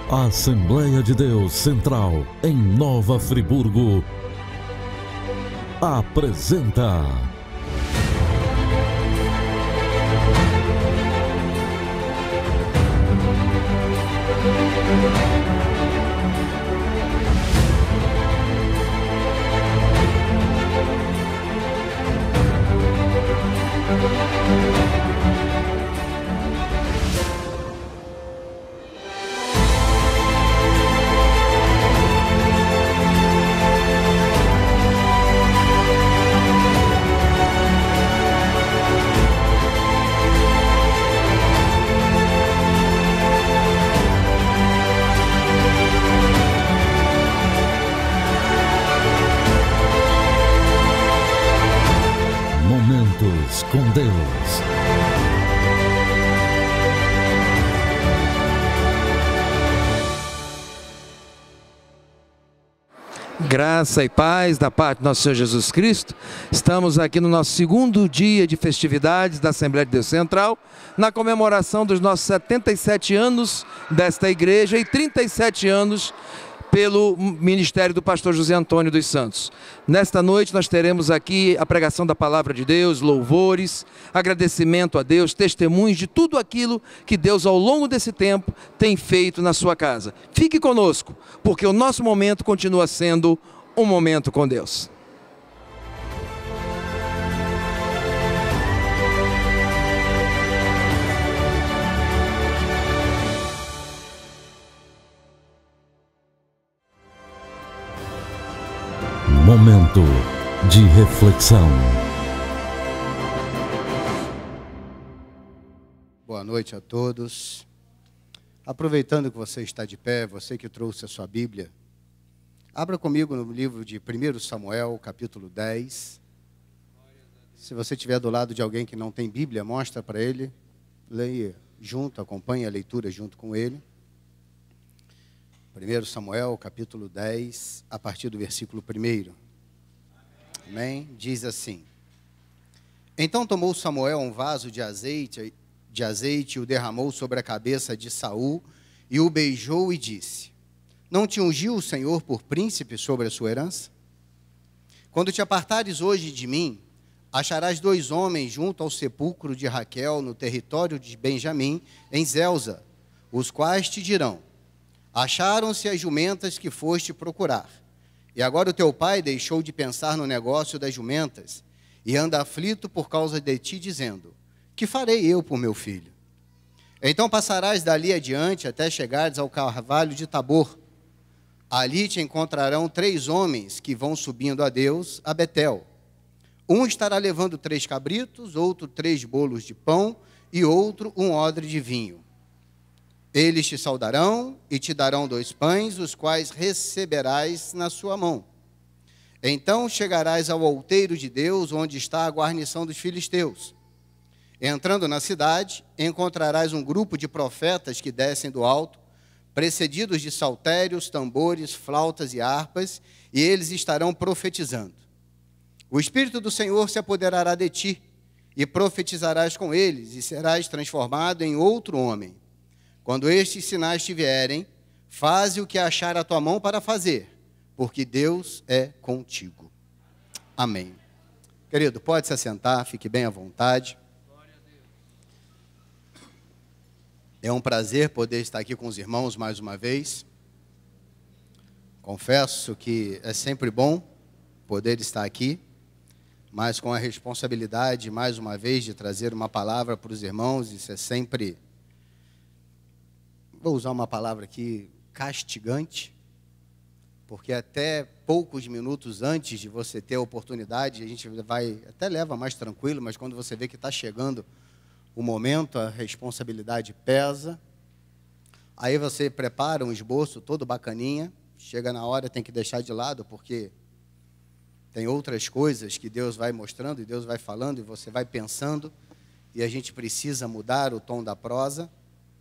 A Assembleia de Deus Central, em Nova Friburgo, apresenta Momentos com Deus. Graça e paz da parte do nosso Senhor Jesus Cristo. Estamos aqui no nosso segundo dia de festividades da Assembleia de Deus Central, na comemoração dos nossos 77 anos desta igreja e 37 anos pelo ministério do pastor José Antônio dos Santos. Nesta noite nós teremos aqui a pregação da palavra de Deus, louvores, agradecimento a Deus, testemunhos de tudo aquilo que Deus ao longo desse tempo tem feito na sua casa. Fique conosco, porque o nosso momento continua sendo um momento com Deus. Momento de reflexão. Boa noite a todos. Aproveitando que você está de pé, você que trouxe a sua Bíblia, abra comigo no livro de 1 Samuel, capítulo 10. Se você estiver do lado de alguém que não tem Bíblia, mostra para ele, leia junto, acompanhe a leitura junto com ele. 1 Samuel, capítulo 10, a partir do versículo 1. Amém? Diz assim: Então tomou Samuel um vaso de azeite e o derramou sobre a cabeça de Saul, e o beijou e disse: Não te ungiu o Senhor por príncipe sobre a sua herança? Quando te apartares hoje de mim, acharás 2 homens junto ao sepulcro de Raquel, no território de Benjamim, em Zelza, os quais te dirão: Acharam-se as jumentas que foste procurar. E agora o teu pai deixou de pensar no negócio das jumentas e anda aflito por causa de ti, dizendo: Que farei eu por meu filho? Então passarás dali adiante até chegares ao carvalho de Tabor. Ali te encontrarão 3 homens que vão subindo a Deus a Betel. Um estará levando 3 cabritos, outro 3 bolos de pão e outro um odre de vinho. Eles te saudarão e te darão 2 pães, os quais receberás na sua mão. Então chegarás ao outeiro de Deus, onde está a guarnição dos filisteus. Entrando na cidade, encontrarás um grupo de profetas que descem do alto, precedidos de saltérios, tambores, flautas e harpas, e eles estarão profetizando. O Espírito do Senhor se apoderará de ti, e profetizarás com eles, e serás transformado em outro homem. Quando estes sinais te vierem, faze o que achar a tua mão para fazer, porque Deus é contigo. Amém. Querido, pode se assentar, fique bem à vontade. É um prazer poder estar aqui com os irmãos mais uma vez. Confesso que é sempre bom poder estar aqui, mas com a responsabilidade, mais uma vez, de trazer uma palavra para os irmãos. Isso é sempre, vou usar uma palavra aqui, castigante, porque até poucos minutos antes de você ter a oportunidade, a gente até leva mais tranquilo, mas quando você vê que está chegando o momento, a responsabilidade pesa. Aí você prepara um esboço todo bacaninha, chega na hora, tem que deixar de lado, porque tem outras coisas que Deus vai mostrando, e Deus vai falando, e você vai pensando, e a gente precisa mudar o tom da prosa.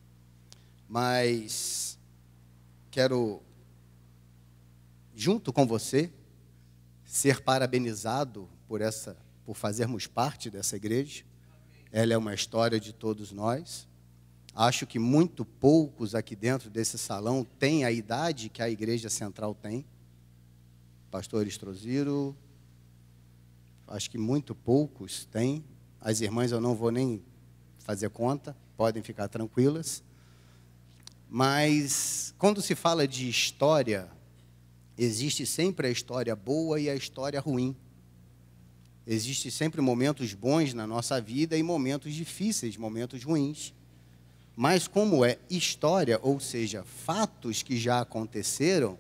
Mas quero, junto com você, ser parabenizado por fazermos parte dessa igreja. Ela é uma história de todos nós. Acho que muito poucos aqui dentro desse salão têm a idade que a Igreja Central tem. Pastor Estroziro, acho que muito poucos têm. As irmãs eu não vou nem fazer conta, podem ficar tranquilas. Mas quando se fala de história, existe sempre a história boa e a história ruim. Existem sempre momentos bons na nossa vida e momentos difíceis, momentos ruins. Mas como é história, ou seja, fatos que já aconteceram,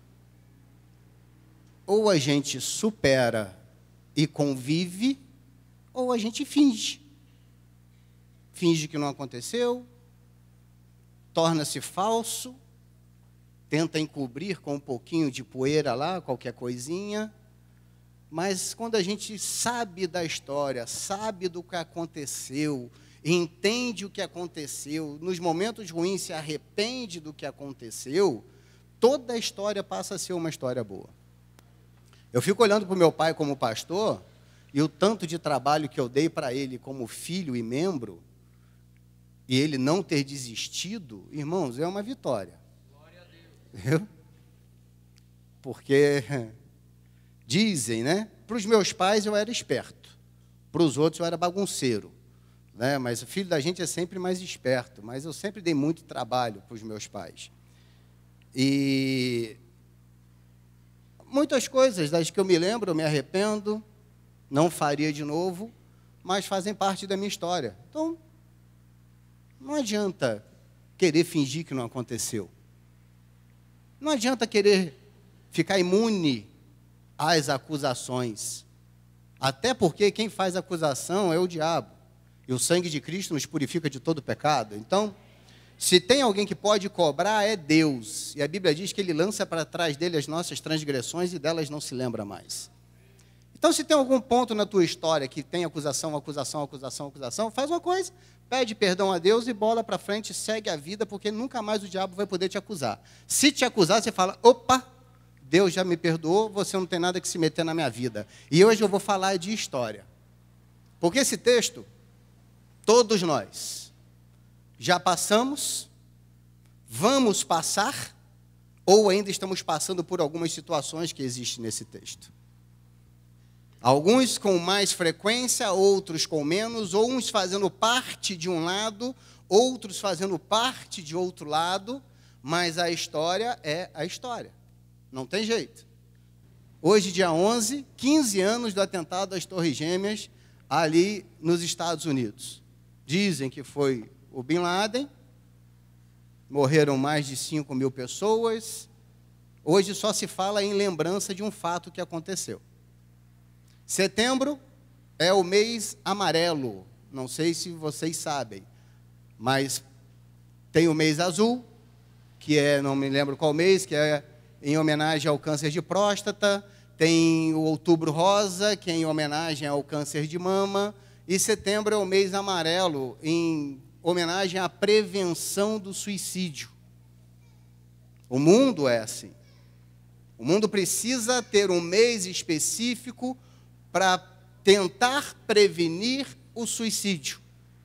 ou a gente supera e convive, ou a gente finge. Finge que não aconteceu, torna-se falso, tenta encobrir com um pouquinho de poeira lá, qualquer coisinha. Mas quando a gente sabe da história, sabe do que aconteceu, entende o que aconteceu, nos momentos ruins se arrepende do que aconteceu, toda a história passa a ser uma história boa. Eu fico olhando para o meu pai como pastor, e o tanto de trabalho que eu dei para ele como filho e membro, e ele não ter desistido, irmãos, é uma vitória. Glória a Deus. Porque dizem, né? Para os meus pais eu era esperto, para os outros eu era bagunceiro, né? Mas o filho da gente é sempre mais esperto, mas eu sempre dei muito trabalho para os meus pais. E muitas coisas das que eu me lembro, eu me arrependo, não faria de novo, mas fazem parte da minha história. Então, não adianta querer fingir que não aconteceu. Não adianta querer ficar imune às acusações. Até porque quem faz acusação é o diabo. E o sangue de Cristo nos purifica de todo pecado. Então, se tem alguém que pode cobrar, é Deus. E a Bíblia diz que Ele lança para trás dele as nossas transgressões e delas não se lembra mais. Então, se tem algum ponto na tua história que tem acusação, faz uma coisa, pede perdão a Deus e bola para frente, segue a vida, porque nunca mais o diabo vai poder te acusar. Se te acusar, você fala, opa, Deus já me perdoou, você não tem nada que se meter na minha vida. E hoje eu vou falar de história. Porque esse texto, todos nós já passamos, vamos passar, ou ainda estamos passando por algumas situações que existem nesse texto. Alguns com mais frequência, outros com menos, ou uns fazendo parte de um lado, outros fazendo parte de outro lado, mas a história é a história. Não tem jeito. Hoje, dia 11, 15 anos do atentado às Torres Gêmeas, ali nos Estados Unidos. Dizem que foi o Bin Laden, morreram mais de 5.000 pessoas. Hoje só se fala em lembrança de um fato que aconteceu. Setembro é o mês amarelo, não sei se vocês sabem, mas tem o mês azul, que é, não me lembro qual mês, que é em homenagem ao câncer de próstata, tem o outubro rosa, que é em homenagem ao câncer de mama, e setembro é o mês amarelo, em homenagem à prevenção do suicídio. O mundo é assim. O mundo precisa ter um mês específico para tentar prevenir o suicídio.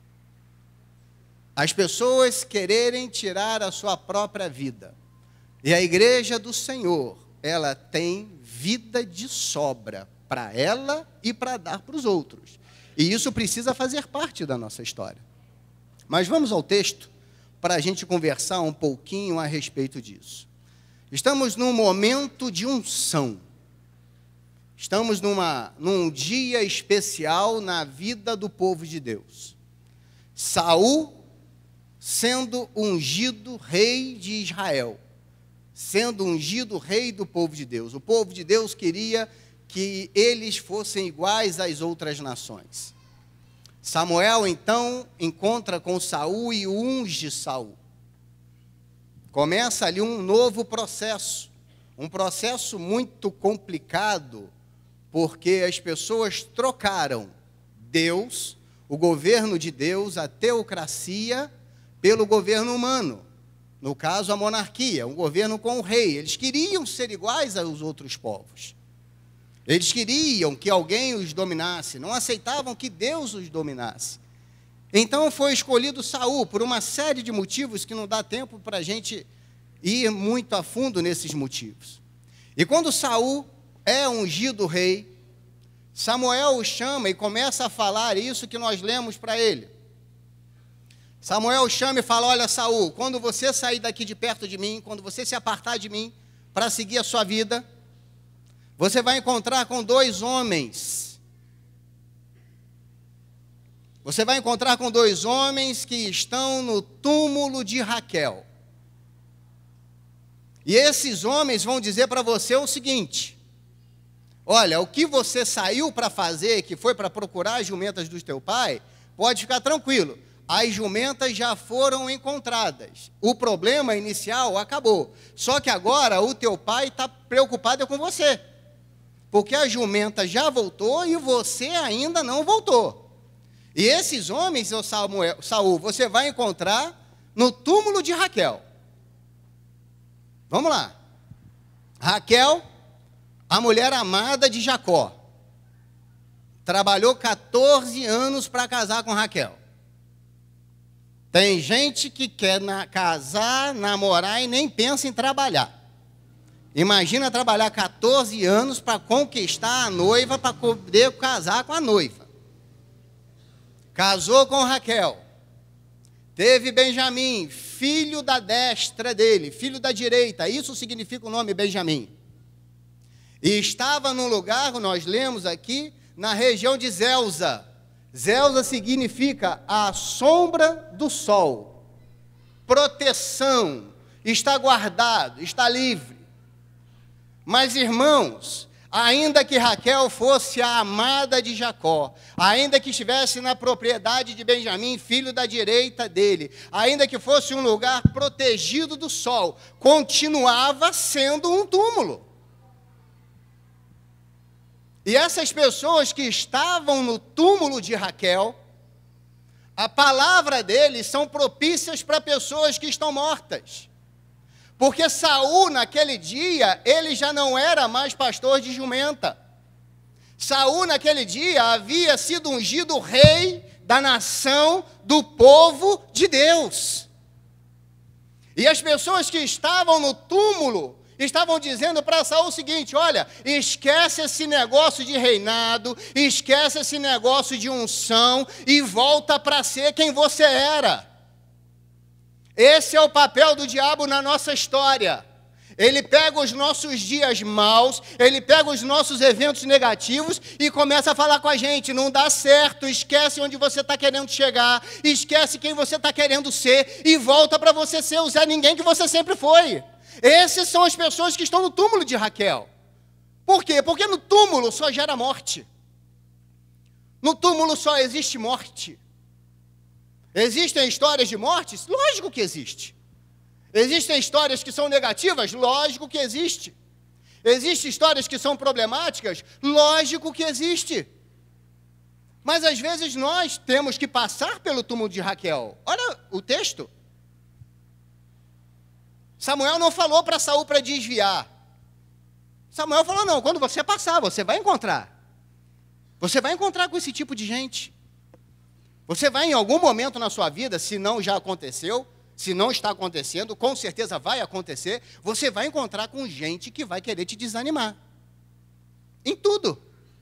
As pessoas quererem tirar a sua própria vida. E a igreja do Senhor, ela tem vida de sobra para ela e para dar para os outros. E isso precisa fazer parte da nossa história. Mas vamos ao texto para a gente conversar um pouquinho a respeito disso. Estamos num momento de unção. Estamos num dia especial na vida do povo de Deus. Saul sendo ungido rei de Israel, sendo ungido rei do povo de Deus. O povo de Deus queria que eles fossem iguais às outras nações. Samuel, então, encontra com Saul e unge Saul. Começa ali um novo processo, um processo muito complicado, porque as pessoas trocaram Deus, o governo de Deus, a teocracia, pelo governo humano. No caso, a monarquia, um governo com o rei. Eles queriam ser iguais aos outros povos. Eles queriam que alguém os dominasse, não aceitavam que Deus os dominasse. Então foi escolhido Saul por uma série de motivos que não dá tempo para a gente ir muito a fundo nesses motivos. E quando Saul é ungido rei, Samuel o chama e começa a falar isso que nós lemos para ele. Samuel chama e fala: olha, Saul, quando você sair daqui de perto de mim, quando você se apartar de mim para seguir a sua vida, você vai encontrar com 2 homens. Você vai encontrar com 2 homens que estão no túmulo de Raquel. E esses homens vão dizer para você o seguinte: olha, o que você saiu para fazer, que foi para procurar as jumentas do teu pai, pode ficar tranquilo. As jumentas já foram encontradas. O problema inicial acabou. Só que agora o teu pai está preocupado com você. Porque a jumenta já voltou e você ainda não voltou. E esses homens, Saul, você vai encontrar no túmulo de Raquel. Vamos lá. Raquel, a mulher amada de Jacó. Trabalhou 14 anos para casar com Raquel. Tem gente que quer casar, namorar e nem pensa em trabalhar. Imagina trabalhar 14 anos para conquistar a noiva, para poder casar com a noiva. Casou com Raquel. Teve Benjamim, filho da destra dele, filho da direita. Isso significa o nome Benjamim. E estava num lugar, nós lemos aqui, na região de Zelza. Zelza significa a sombra do sol. Proteção. Está guardado, está livre. Mas, irmãos, ainda que Raquel fosse a amada de Jacó, ainda que estivesse na propriedade de Benjamim, filho da direita dele, ainda que fosse um lugar protegido do sol, continuava sendo um túmulo. E essas pessoas que estavam no túmulo de Raquel, a palavra deles são propícias para pessoas que estão mortas. Porque Saul, naquele dia, ele já não era mais pastor de jumenta. Saul, naquele dia, havia sido ungido rei da nação, do povo de Deus. E as pessoas que estavam no túmulo estavam dizendo para Saul o seguinte: olha, esquece esse negócio de reinado, esquece esse negócio de unção e volta para ser quem você era. Esse é o papel do diabo na nossa história. Ele pega os nossos dias maus, ele pega os nossos eventos negativos e começa a falar com a gente: não dá certo, esquece onde você está querendo chegar, esquece quem você está querendo ser e volta para você ser o Zé Ninguém que você sempre foi. Essas são as pessoas que estão no túmulo de Raquel. Por quê? Porque no túmulo só gera morte. No túmulo só existe morte. Existem histórias de mortes? Lógico que existe. Existem histórias que são negativas? Lógico que existe. Existem histórias que são problemáticas? Lógico que existe. Mas às vezes nós temos que passar pelo túmulo de Raquel. Olha o texto. Samuel não falou para Saul para desviar. Samuel falou: não, quando você passar, você vai encontrar. Você vai encontrar com esse tipo de gente. Você vai em algum momento na sua vida, se não já aconteceu, se não está acontecendo, com certeza vai acontecer, você vai encontrar com gente que vai querer te desanimar. Em tudo.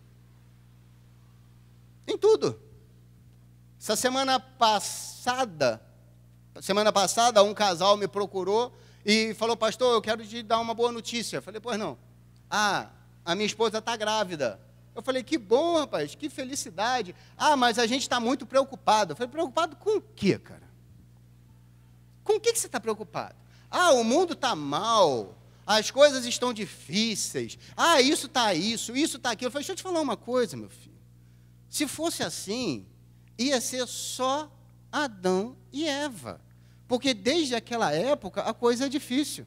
Em tudo. Essa semana passada, um casal me procurou e falou: pastor, eu quero te dar uma boa notícia. Eu falei: pois não. A minha esposa está grávida. Eu falei: que bom, rapaz, que felicidade. Mas a gente está muito preocupado. Eu falei: preocupado com o quê, cara? Com o que você está preocupado? O mundo está mal, as coisas estão difíceis. Isso está isso está aquilo. Eu falei: deixa eu te falar uma coisa, meu filho. Se fosse assim, ia ser só Adão e Eva. Porque desde aquela época a coisa é difícil.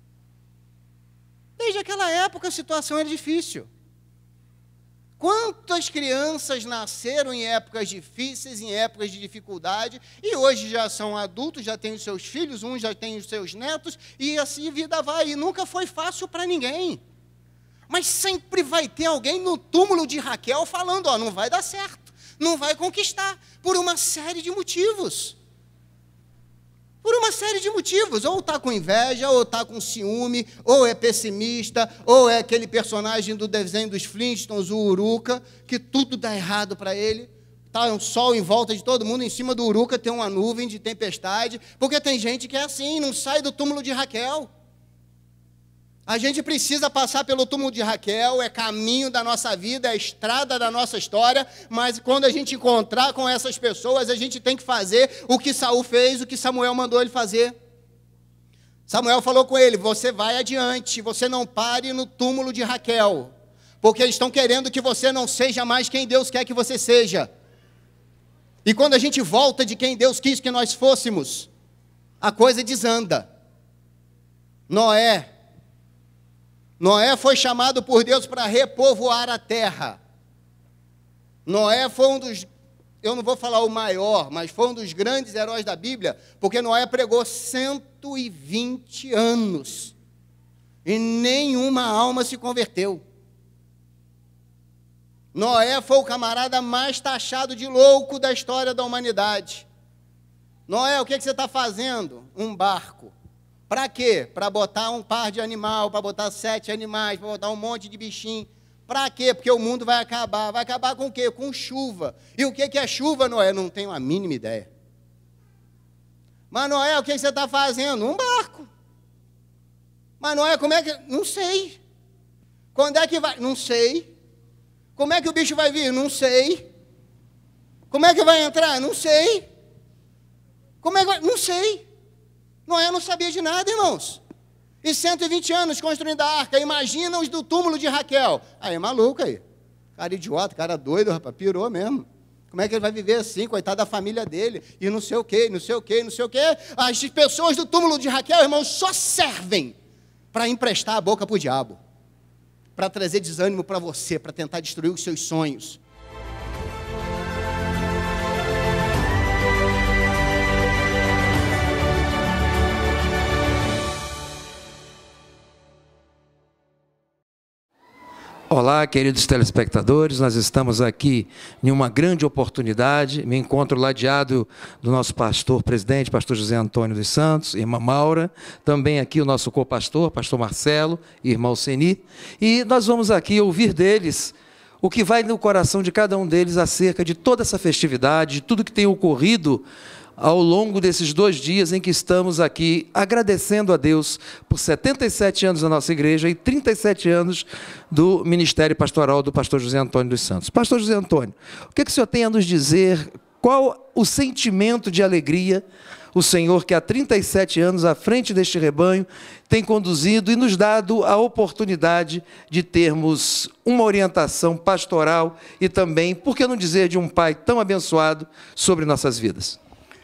Desde aquela época a situação era difícil. Quantas crianças nasceram em épocas difíceis, em épocas de dificuldade, e hoje já são adultos, já têm os seus filhos, uns já têm os seus netos, e assim a vida vai. E nunca foi fácil para ninguém. Mas sempre vai ter alguém no túmulo de Raquel falando: não vai dar certo, Não vai conquistar, por uma série de motivos. Por uma série de motivos, ou está com inveja, ou está com ciúme, ou é pessimista, ou é aquele personagem do desenho dos Flintstones, o Uruca, que tudo dá errado para ele. Está um sol em volta de todo mundo, em cima do Uruca tem uma nuvem de tempestade, porque tem gente que é assim, não sai do túmulo de Raquel. A gente precisa passar pelo túmulo de Raquel, é caminho da nossa vida, é estrada da nossa história, mas quando a gente encontrar com essas pessoas, a gente tem que fazer o que Saul fez, o que Samuel mandou ele fazer. Samuel falou com ele, você vai adiante, você não pare no túmulo de Raquel, porque eles estão querendo que você não seja mais quem Deus quer que você seja. E quando a gente volta de quem Deus quis que nós fôssemos, a coisa desanda. Noé foi chamado por Deus para repovoar a terra. Noé foi um dos, eu não vou falar o maior, mas foi um dos grandes heróis da Bíblia, porque Noé pregou 120 anos e nenhuma alma se converteu. Noé foi o camarada mais taxado de louco da história da humanidade. Noé, o que você está fazendo? Um barco. Para quê? Para botar um par de animal, para botar 7 animais, para botar um monte de bichinho. Para quê? Porque o mundo vai acabar. Vai acabar com o quê? Com chuva. E o que é chuva, Noé? Não tenho a mínima ideia. Mas, Noé, o que você está fazendo? Um barco. Mas, Noé, como é que... Não sei. Quando é que vai? Não sei. Como é que o bicho vai vir? Não sei. Como é que vai entrar? Não sei. Como é que vai? Não sei. Noé não sabia de nada, irmãos. E 120 anos construindo a arca. Imagina os do túmulo de Raquel. Aí é maluco aí. Cara idiota, cara doido, rapaz, pirou mesmo. Como é que ele vai viver assim, coitado da família dele? E não sei o quê, não sei o quê, não sei o quê. As pessoas do túmulo de Raquel, irmãos, só servem para emprestar a boca para o diabo. Para trazer desânimo para você, para tentar destruir os seus sonhos. Olá, queridos telespectadores, nós estamos aqui em uma grande oportunidade, me encontro ladeado do nosso pastor presidente, pastor José Antônio dos Santos, irmã Maura, também aqui o nosso co-pastor, pastor Marcelo e irmão Seni, e nós vamos aqui ouvir deles o que vai no coração de cada um deles acerca de toda essa festividade, de tudo que tem ocorrido ao longo desses 2 dias em que estamos aqui agradecendo a Deus por 77 anos da nossa igreja e 37 anos do ministério pastoral do pastor José Antônio dos Santos. Pastor José Antônio, o que o senhor tem a nos dizer? Qual o sentimento de alegria o Senhor, que há 37 anos à frente deste rebanho, tem conduzido e nos dado a oportunidade de termos uma orientação pastoral e também, por que não dizer, de um pai tão abençoado sobre nossas vidas?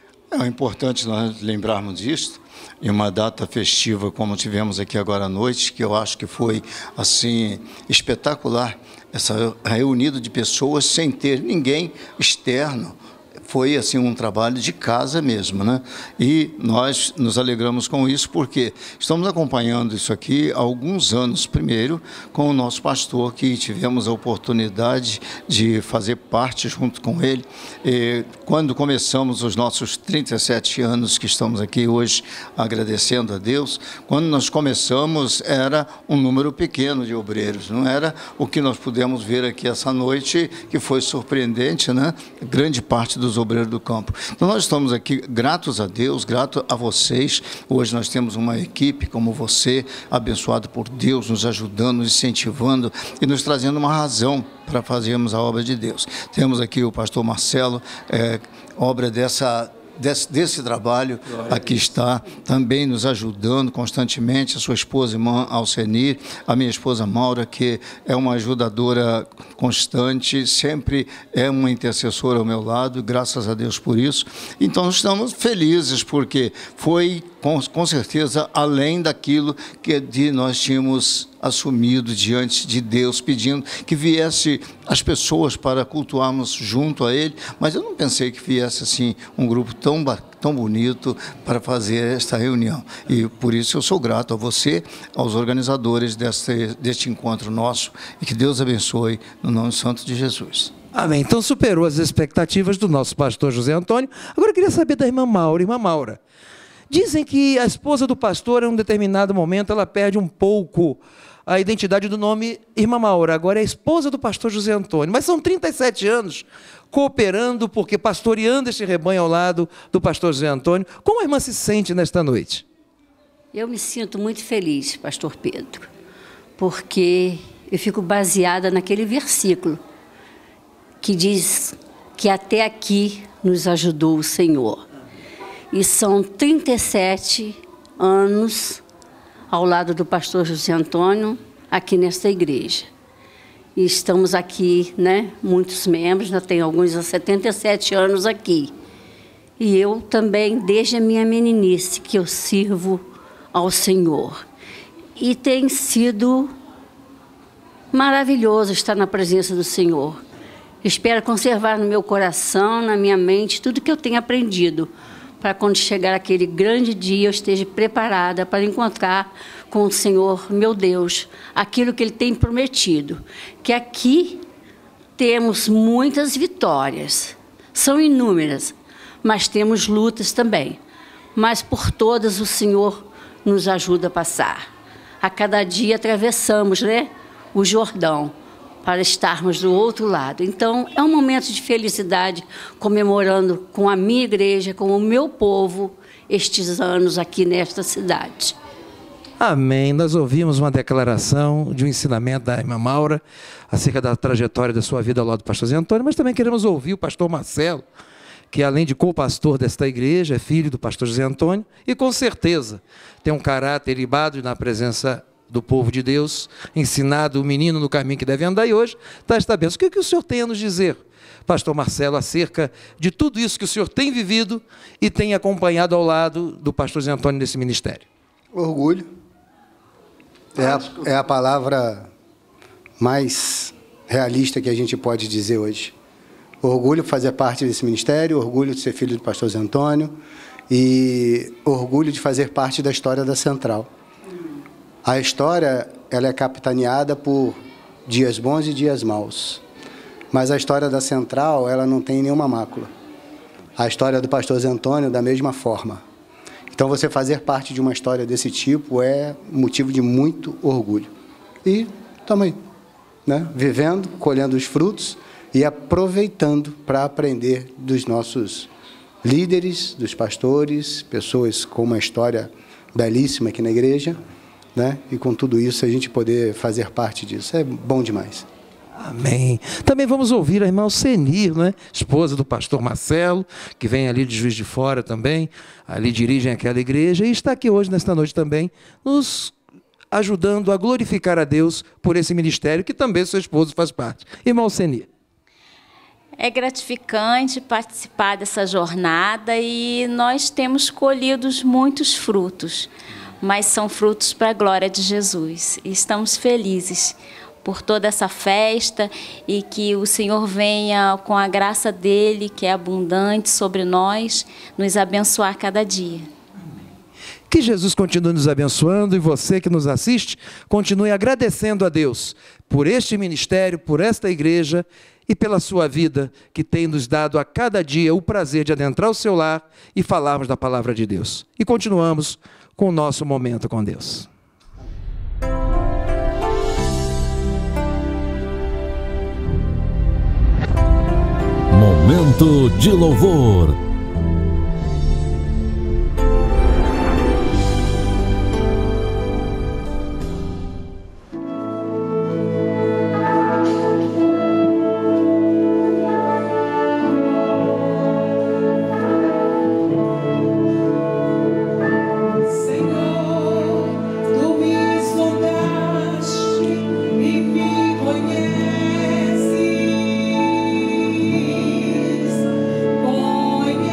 É importante nós lembrarmos disso, em uma data festiva como tivemos aqui agora à noite, que eu acho que foi, assim, espetacular, essa reunião de pessoas sem ter ninguém externo. Foi, assim, um trabalho de casa mesmo, né? E nós nos alegramos com isso, porque estamos acompanhando isso aqui há alguns anos, primeiro, com o nosso pastor, que tivemos a oportunidade de fazer parte junto com ele. E quando começamos os nossos 37 anos que estamos aqui hoje, agradecendo a Deus, quando nós começamos era um número pequeno de obreiros, não era o que nós pudemos ver aqui essa noite, que foi surpreendente, né? Grande parte dos obreiros do campo. Então nós estamos aqui gratos a Deus, grato a vocês. Hoje nós temos uma equipe como você, abençoado por Deus, nos ajudando, nos incentivando e nos trazendo uma razão para fazermos a obra de Deus. Temos aqui o pastor Marcelo, obra desse trabalho, aqui está, também nos ajudando constantemente, a sua esposa, irmã Alcenir, a minha esposa Maura, que é uma ajudadora constante, sempre é uma intercessora ao meu lado, graças a Deus por isso. Então, estamos felizes, porque foi, com certeza, além daquilo que nós tínhamos assumido diante de Deus, pedindo que viesse as pessoas para cultuarmos junto a Ele, mas eu não pensei que viesse assim um grupo tão bonito para fazer esta reunião. E por isso eu sou grato a você, aos organizadores deste encontro nosso, e que Deus abençoe no nome santo de Jesus. Amém. Então superou as expectativas do nosso pastor José Antônio. Agora eu queria saber da irmã Maura. Irmã Maura, dizem que a esposa do pastor, em um determinado momento, ela perde um pouco a identidade do nome irmã Maura. Agora é a esposa do pastor José Antônio. Mas são 37 anos cooperando, porque pastoreando este rebanho ao lado do pastor José Antônio. Como a irmã se sente nesta noite? Eu me sinto muito feliz, pastor Pedro, porque eu fico baseada naquele versículo que diz que até aqui nos ajudou o Senhor. E são 37 anos ao lado do pastor José Antônio, aqui nesta igreja. E estamos aqui, né, muitos membros, já tem alguns há 77 anos aqui. E eu também, desde a minha meninice, que eu sirvo ao Senhor. E tem sido maravilhoso estar na presença do Senhor. Espero conservar no meu coração, na minha mente, tudo que eu tenho aprendido, para quando chegar aquele grande dia eu esteja preparada para encontrar com o Senhor, meu Deus, aquilo que Ele tem prometido. Que aqui temos muitas vitórias, são inúmeras, mas temos lutas também. Mas por todas o Senhor nos ajuda a passar. A cada dia atravessamos, né, o Jordão, para estarmos do outro lado. Então, é um momento de felicidade, comemorando com a minha igreja, com o meu povo, estes anos aqui nesta cidade. Amém. Nós ouvimos uma declaração de um ensinamento da irmã Maura acerca da trajetória da sua vida ao lado do pastor Zé Antônio, mas também queremos ouvir o pastor Marcelo, que além de co-pastor desta igreja, é filho do pastor José Antônio e com certeza tem um caráter ilibado na presença do povo de Deus, ensinado o menino no caminho que deve andar, e hoje está esta bênção. O que o senhor tem a nos dizer, pastor Marcelo, acerca de tudo isso que o senhor tem vivido e tem acompanhado ao lado do pastor José Antônio nesse ministério? Orgulho é a palavra mais realista que a gente pode dizer hoje. Orgulho de fazer parte desse ministério, orgulho de ser filho do pastor Zé Antônio e orgulho de fazer parte da história da Central. A história, ela é capitaneada por dias bons e dias maus. Mas a história da Central, ela não tem nenhuma mácula. A história do pastor Zé Antônio, da mesma forma. Então, você fazer parte de uma história desse tipo é motivo de muito orgulho. E também, né, vivendo, colhendo os frutos e aproveitando para aprender dos nossos líderes, dos pastores, pessoas com uma história belíssima aqui na igreja, né? E com tudo isso a gente poder fazer parte disso. É bom demais. Amém. Também vamos ouvir a irmã Alcenir, né? Esposa do pastor Marcelo, que vem ali de Juiz de Fora também, ali dirigem aquela igreja e está aqui hoje, nesta noite também, nos ajudando a glorificar a Deus por esse ministério, que também seu esposo faz parte. Irmã Alcenir. É gratificante participar dessa jornada e nós temos colhido muitos frutos, mas são frutos para a glória de Jesus. E estamos felizes por toda essa festa e que o Senhor venha, com a graça dEle, que é abundante sobre nós, nos abençoar cada dia. Que Jesus continue nos abençoando e você que nos assiste, continue agradecendo a Deus por este ministério, por esta igreja e pela sua vida, que tem nos dado a cada dia o prazer de adentrar o seu lar e falarmos da palavra de Deus. E continuamos com o nosso momento com Deus. Momento de louvor. Conheces,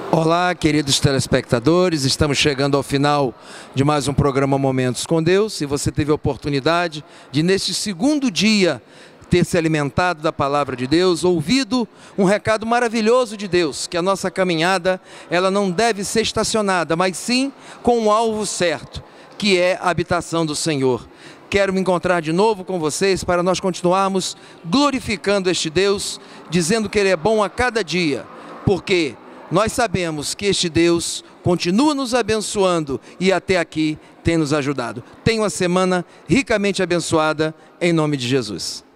Olá, queridos telespectadores, estamos chegando ao final de mais um programa Momentos com Deus. Se você teve a oportunidade de, neste segundo dia, ter se alimentado da palavra de Deus, ouvido um recado maravilhoso de Deus, que a nossa caminhada, ela não deve ser estacionada, mas sim com um alvo certo, que é a habitação do Senhor. Quero me encontrar de novo com vocês para nós continuarmos glorificando este Deus, dizendo que Ele é bom a cada dia, porque nós sabemos que este Deus continua nos abençoando e até aqui tem nos ajudado. Tenha uma semana ricamente abençoada, em nome de Jesus.